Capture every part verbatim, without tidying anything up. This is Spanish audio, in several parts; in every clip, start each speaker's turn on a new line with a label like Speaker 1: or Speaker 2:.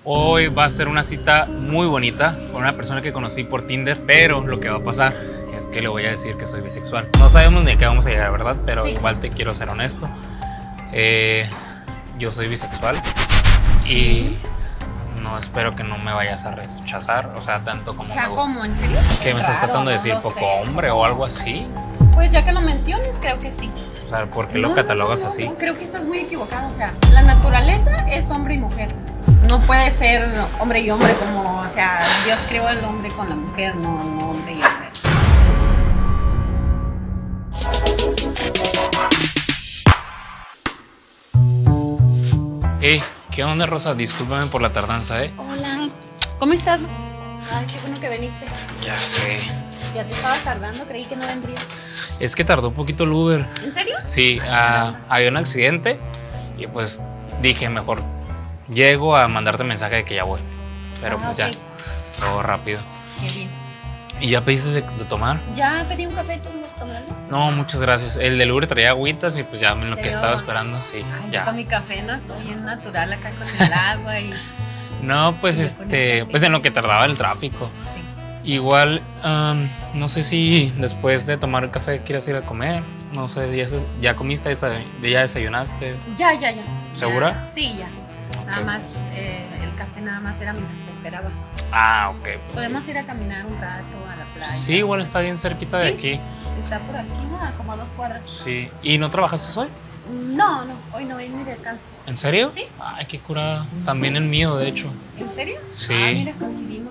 Speaker 1: Hoy va a ser una cita muy bonita con una persona que conocí por Tinder, pero lo que va a pasar es que le voy a decir que soy bisexual. No sabemos ni a qué vamos a llegar, ¿verdad? Pero sí, igual te quiero ser honesto. Eh, yo soy bisexual y no espero que no me vayas a rechazar, o sea, tanto como...
Speaker 2: O sea,
Speaker 1: me
Speaker 2: ¿cómo? ¿En serio?
Speaker 1: ¿Qué me estás tratando de decir?
Speaker 2: No
Speaker 1: ¿Poco
Speaker 2: sé.
Speaker 1: hombre o algo así?
Speaker 2: Pues ya que lo menciones, creo que sí.
Speaker 1: O sea, ¿por qué
Speaker 2: No,
Speaker 1: lo catalogas
Speaker 2: no, no,
Speaker 1: así?
Speaker 2: no, creo que estás muy equivocado. O sea, la naturaleza es hombre y mujer. No puede ser hombre y hombre como, o sea, Dios creó al hombre con la mujer, no, no hombre y hombre.
Speaker 1: Hey, ¿qué onda, Rosa? Discúlpame por la tardanza, ¿eh?
Speaker 2: Hola, ¿cómo estás? Ay, qué bueno que viniste.
Speaker 1: Ya sé.
Speaker 2: Ya te estaba tardando, creí que no vendrías.
Speaker 1: Es que tardó un poquito el Uber.
Speaker 2: ¿En serio?
Speaker 1: Sí, ah, había un accidente y pues dije, mejor llego a mandarte mensaje de que ya voy. Pero
Speaker 2: Ah,
Speaker 1: pues
Speaker 2: ok.
Speaker 1: ya, todo rápido.
Speaker 2: Qué bien.
Speaker 1: ¿Y ya pediste de, de tomar?
Speaker 2: Ya pedí un café, ¿tú vas a tomarlo?
Speaker 1: No, muchas gracias. El del Uber traía agüitas y pues ya en lo
Speaker 2: ¿Te
Speaker 1: que
Speaker 2: dio?
Speaker 1: estaba esperando, sí,
Speaker 2: Ay, yo
Speaker 1: ya.
Speaker 2: con mi café, ¿no? Bien natural acá con el agua y...
Speaker 1: No, pues
Speaker 2: Yo con el
Speaker 1: este,
Speaker 2: café.
Speaker 1: pues en lo que tardaba el tráfico.
Speaker 2: Sí.
Speaker 1: Igual, um, no sé si después de tomar el café quieras ir a comer. No sé, ¿ya, se- ya comiste, desa- ya desayunaste?
Speaker 2: Ya, ya, ya.
Speaker 1: ¿Segura?
Speaker 2: Ya, sí, ya. Nada
Speaker 1: Ok.
Speaker 2: más, eh, el café nada más era mientras te esperaba.
Speaker 1: Ah, ok. Pues
Speaker 2: Podemos
Speaker 1: sí.
Speaker 2: ir a caminar un rato a la playa.
Speaker 1: Sí, igual está bien cerquita de
Speaker 2: ¿Sí?
Speaker 1: aquí.
Speaker 2: Está por aquí, ¿no? A como a dos cuadras.
Speaker 1: Sí. ¿Y no trabajaste hoy?
Speaker 2: No, no, hoy no, hoy mi descanso.
Speaker 1: ¿En serio?
Speaker 2: Sí.
Speaker 1: Ay, qué curada. También el mío, de hecho.
Speaker 2: ¿En serio?
Speaker 1: Sí.
Speaker 2: Ah, mira, coincidimos.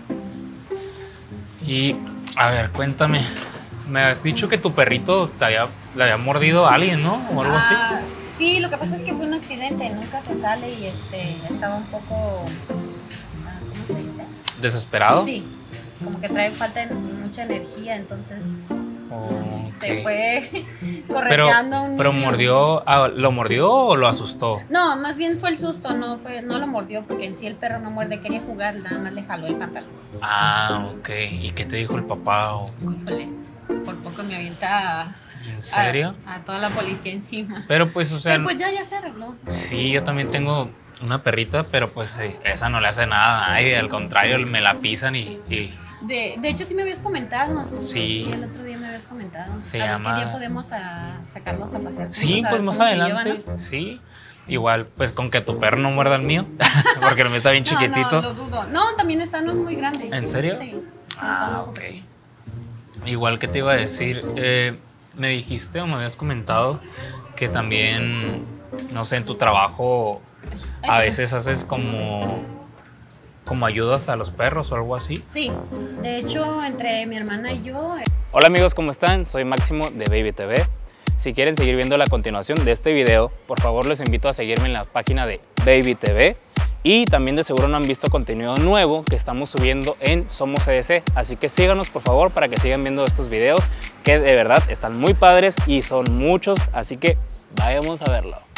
Speaker 1: Y, a ver, cuéntame. Me has dicho que tu perrito te había, le había mordido a alguien, ¿no? O algo así.
Speaker 2: Ah, sí, lo que pasa es que fue un accidente, nunca se sale y este, estaba un poco, ah, ¿cómo se dice?
Speaker 1: ¿Desesperado?
Speaker 2: Sí, como que trae falta de mucha energía, entonces
Speaker 1: Oh,
Speaker 2: se
Speaker 1: ok.
Speaker 2: fue
Speaker 1: Pero,
Speaker 2: correteando a un
Speaker 1: pero
Speaker 2: niño.
Speaker 1: mordió, ah, ¿lo mordió o lo asustó?
Speaker 2: No, más bien fue el susto, no fue, no lo mordió porque en sí el perro no muerde, quería jugar, nada más le jaló el pantalón.
Speaker 1: Ah, ok. ¿Y qué te dijo el papá? o-
Speaker 2: Híjole, por poco me avienta a,
Speaker 1: ¿En serio?
Speaker 2: a, a toda la policía encima.
Speaker 1: Pero pues, o sea,
Speaker 2: Pero pues ya, ya se arregló.
Speaker 1: sí, yo también tengo una perrita, pero pues eh, esa no le hace nada a nadie, al contrario, me la pisan y, y
Speaker 2: De, de hecho, sí me habías comentado.
Speaker 1: Sí.
Speaker 2: El otro día me habías comentado.
Speaker 1: Se
Speaker 2: a ver
Speaker 1: llama-
Speaker 2: ¿Qué día podemos a, sacarnos a pasear? juntos,
Speaker 1: sí,
Speaker 2: a
Speaker 1: pues
Speaker 2: ver
Speaker 1: más
Speaker 2: cómo se
Speaker 1: adelante,
Speaker 2: lleva, ¿no?
Speaker 1: sí. Igual, pues con que tu perro no muerda el mío, porque el mío está bien chiquitito.
Speaker 2: No, no, lo dudo. No, también está, no es muy grande.
Speaker 1: ¿En serio?
Speaker 2: Sí.
Speaker 1: Ah, ok. Igual que te iba a decir, eh, me dijiste o me habías comentado que también, no sé, en tu trabajo a veces haces como, como ayudas a los perros o algo así.
Speaker 2: Sí, de hecho, entre mi hermana y yo... eh,
Speaker 1: Hola amigos, ¿cómo están? Soy Máximo de Baby T V. Si quieren seguir viendo la continuación de este video, por favor les invito a seguirme en la página de Baby T V. Y también de seguro no han visto contenido nuevo que estamos subiendo en Somos C D C. Así que síganos por favor para que sigan viendo estos videos que de verdad están muy padres y son muchos. Así que vayamos a verlo.